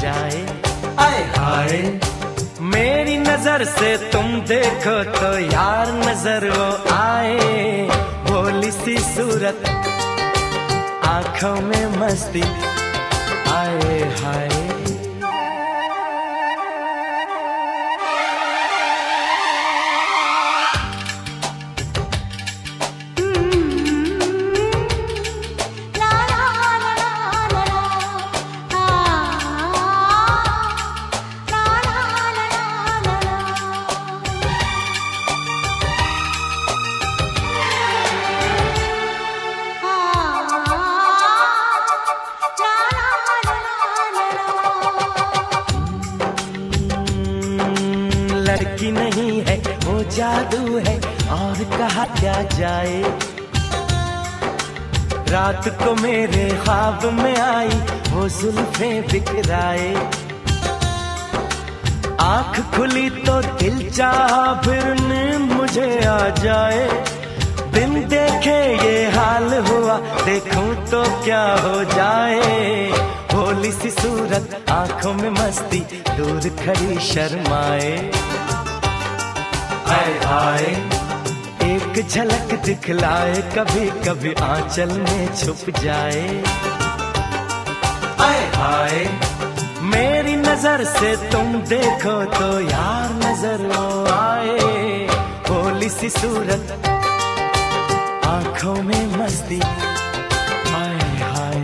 जाए। आए हाय मेरी नजर से तुम देखो तो यार नजर वो आए, भोली सी सूरत आंखों में मस्ती, आए हाय। लड़की नहीं है वो जादू है और कहा क्या जाए। रात को मेरे ख्वाब में आई वो जुल्फें बिखराए, आँख खुली तो दिल चाहा फिर नींद मुझे आ जाए। बिन देखे ये हाल हुआ देखूं तो क्या हो जाए, भोली सी सूरत आंखों में मस्ती दूर खड़ी शर्माए। आए हाय एक झलक दिखलाए कभी कभी आंचल में छुप जाए। आए हाय मेरी नजर से तुम देखो तो यार नजर वो आए, भोली सी सूरत आंखों में मस्ती, आए हाय।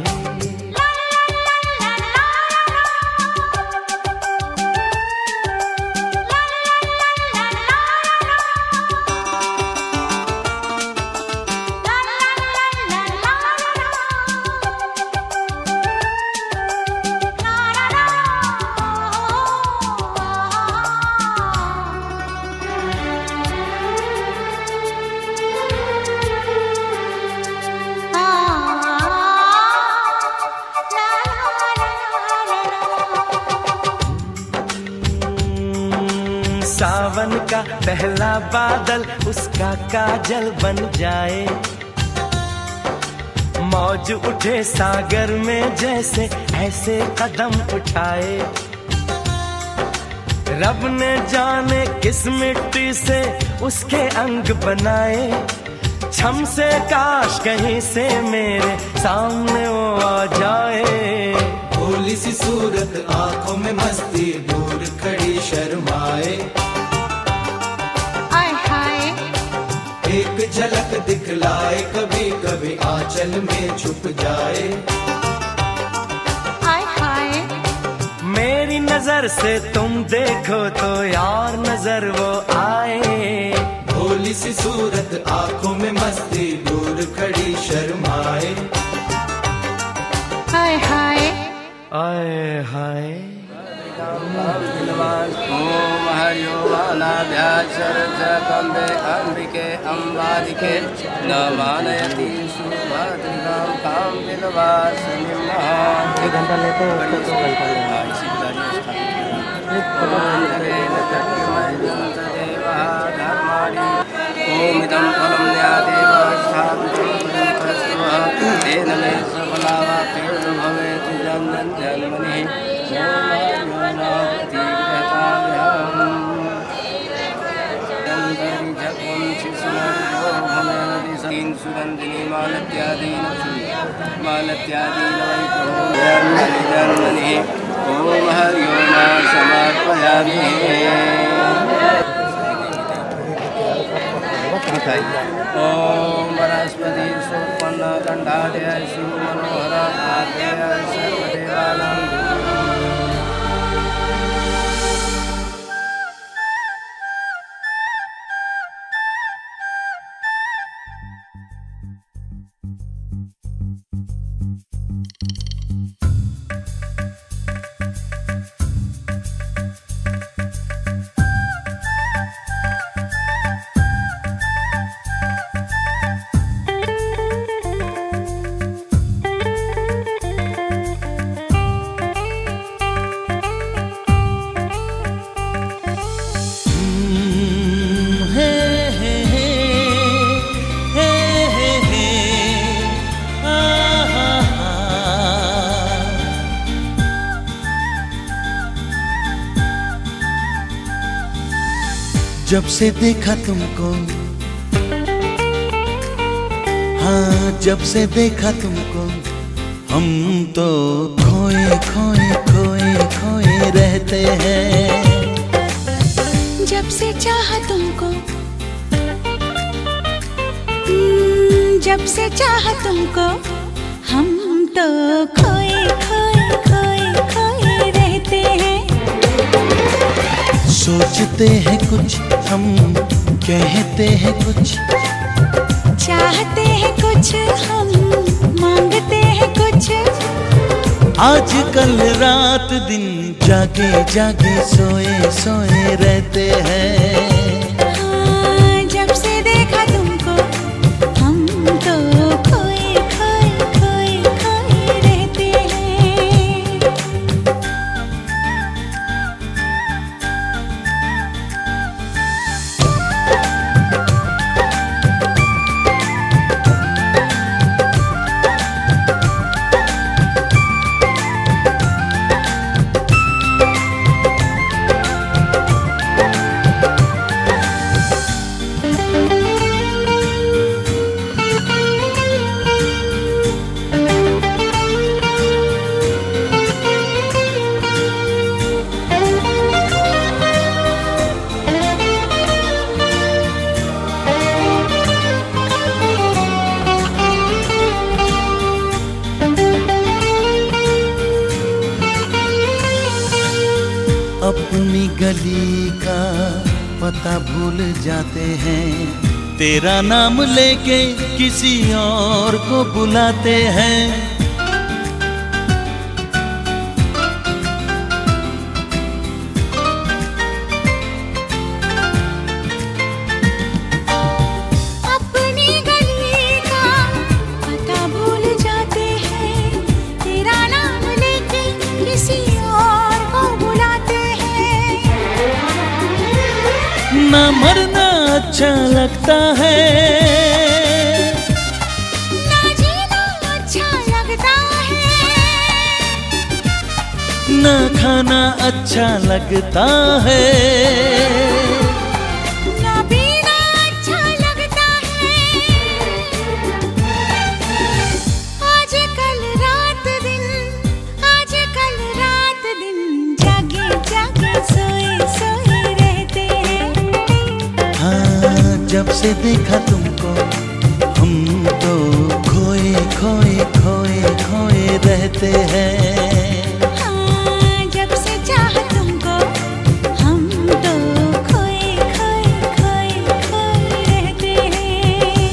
सावन का पहला बादल उसका काजल बन जाए, मौज उठे सागर में जैसे ऐसे कदम उठाए। रब ने जाने किस मिट्टी से उसके अंग बनाए, छम से काश कहीं से मेरे सामने वो आ जाए। भोली सी सूरत आंखों में मस्ती दूर खड़ी शर्माए। एक झलक दिखलाए कभी कभी आंचल में छुप जाए। हाय हाय मेरी नजर से तुम देखो तो यार नजर वो आए, भोली सी सूरत आंखों में मस्ती दूर खड़ी शर्माए। हाय हाय आए हाय। ओम हरिओमानाभ्याचरकम्बे अंबिके अम्बालिके नमानयति सुभद्रिकां कां विलवासिनीं महां। 1 घंटा लेते हैं उसको 2 घंटा ओम इदं फलं न्यादेव स्थापितं तेन मे सफलावाप्तिर्न भवेत् जन्मन् जन्मनि। सुगंधिनी मालत्यादीन जन्मनि ओम हरिओम समर्पयामि। ओम वनस्पति सुपन्न कंठादय सुमनोहर आद्य सर्वदेवानां। जब से देखा तुमको, हाँ जब से देखा तुमको, हम तो खोए खोए खोए खोए रहते हैं। जब से चाहा तुमको, जब से चाहा तुमको, हम तो खोए खोए खोए खोए रहते हैं। सोचते हैं कुछ हम, कहते हैं कुछ, चाहते हैं कुछ हम, मांगते हैं कुछ। आजकल रात दिन जागे जागे सोए सोए रहते हैं। हाँ, जब से देखा तुमको, हम तो खोए खोए खोए खोए रहते हैं। अपनी गली का पता भूल जाते हैं, तेरा नाम लेके किसी और को बुलाते हैं। अपनी गली का पता भूल जाते हैं, तेरा नाम लेके किसी और को बुलाते हैं। ना मरना अच्छा लगता है, ना जीना अच्छा लगता है, ना खाना अच्छा लगता है। ना पीना अच्छा लगता है। आजकल रात दिन, आजकल रात दिन जागे जागे सोए सोए रहते हैं। हाँ जब से देखा तुमको, हम तो खोए खोए खोए खोए रहते हैं। हाँ, जब से चाहा तुमको, हम तो खोए खोए खोए खोए रहते हैं।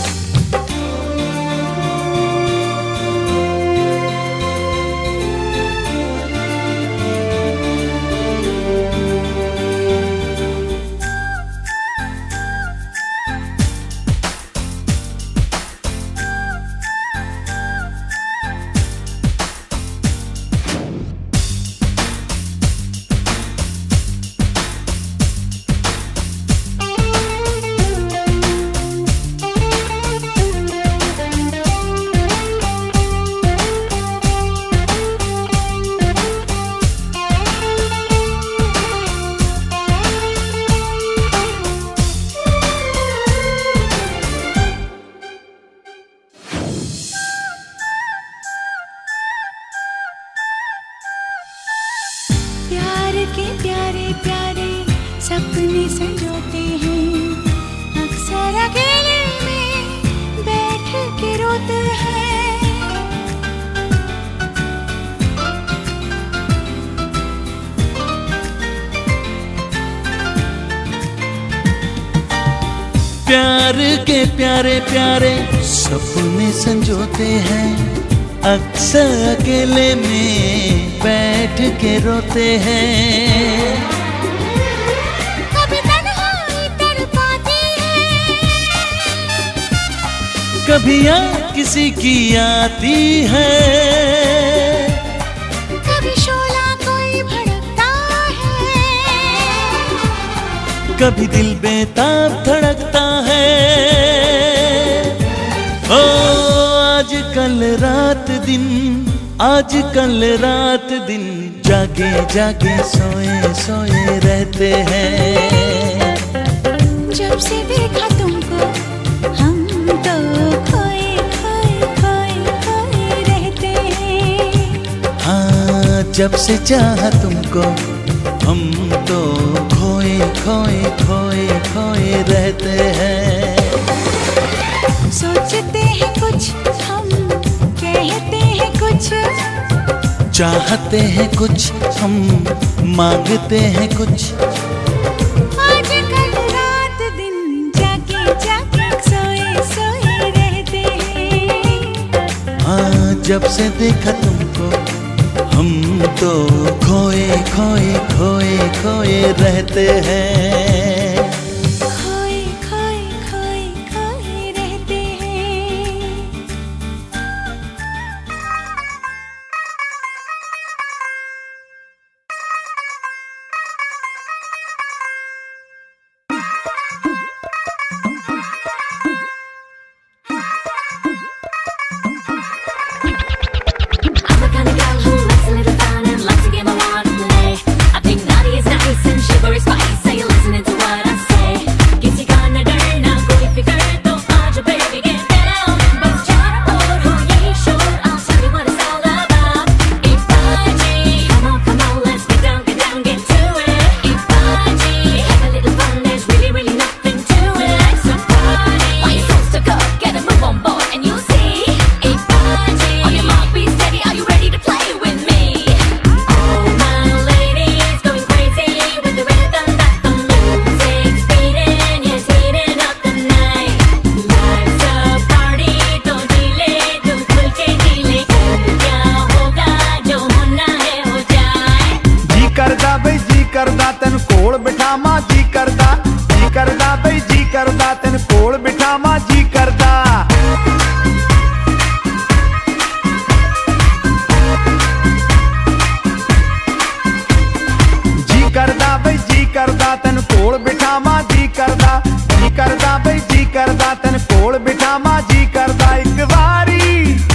प्यार के प्यारे प्यारे सपने संजोते हैं, अक्सर अकेले में बैठ के रोते हैं। प्यार के प्यारे प्यारे सपने संजोते हैं, अक्सर अकेले में बैठ के रोते हैं। कभी तन्हाई तड़पाती है, कभी याद किसी की आती है, कभी शोला कोई भड़कता है, कभी दिल बेताब धड़कता है। ओ आजकल रात दिन, आजकल रात दिन जागे जागे सोए सोए रहते हैं। जब से देखा तुमको हम तो खोए खोए खोए खोए रहते हैं। हाँ, जब से चाहा तुमको हम तो खोए खोए खोए खोए रहते हैं। सोचते हैं कुछ हम, कहते हैं कुछ, चाहते हैं कुछ हम, मांगते हैं कुछ। आज कल रात दिन जागे जागे सोए सोए रहते हैं। हाँ, जब से देखा तुमको हम तो खोए खोए खोए खोए रहते हैं। खोए खोए खोए खोए रहते हैं। I'm the kind of girl who likes a little fun and likes to give a lot of play. I think naughty is nice and chivalry is spice. Are you listening to what I say? किसी का न डरना कोई फिक्र तो आज baby get down. बस चारों ओर हो यही शोर, I'll show you what it's all about. Ipaji, come on, let's get down, get to it. Ipaji, have a little fun, there's really nothing to it. Like some party, why you so stuck up? Get a move on board and you'll see. Ipaji, on your mark, be steady, are you ready to play with me? All my ladies going crazy with the rhythm that the music's beating, yes, heating up the night. Life's a party, don't delay, तुम खुल के जीले, क्या होगा जो होना है हो जाए. जी करदा बई जी करदा तेन कोल बिठावां जी करदा बई जी करदा तेन कोल बिठावां जी करदा। जी करदा बई जी करदा तेन कोल बिठावां जी करदा बई जी करदा तेन कोल बिठावां जी करदा। एक वारी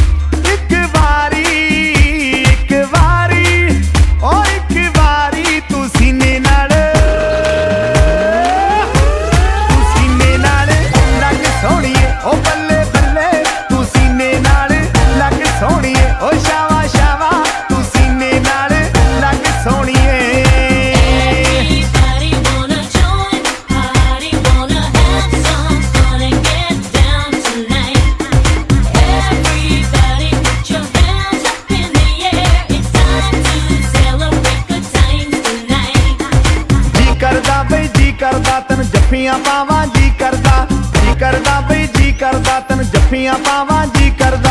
ओ एक वारी तू सीने नाल लग सोहणीए ओ बल्ले बल्ले तू सीने नाल लग सोहणीए ओ शावा शावा तू सीने नाल लग सोहणीए। Everybody wanna join the party, wanna have some fun and get down tonight. Everybody put your hands up in the air, it's time to celebrate good times tonight. जी करदा बई जी करदा तन जफ्फियां पावां जी करदा बई जी करदा तन जफ्फियां पावां जी करदा।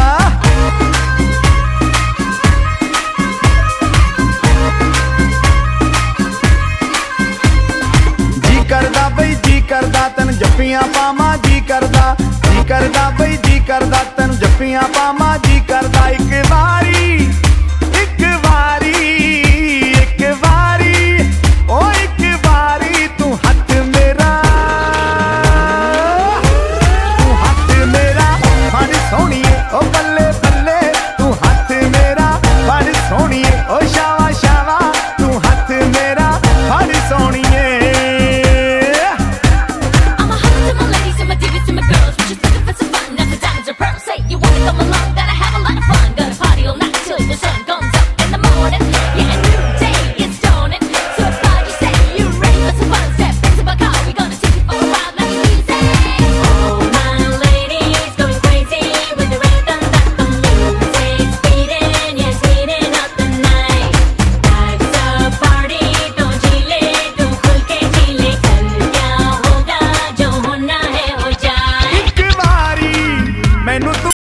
जी करदा बई जी करदा तन जफ्फियां पावां जी करदा बई जी करदा तन जफ्फियां पावां जी करदा। एक वारी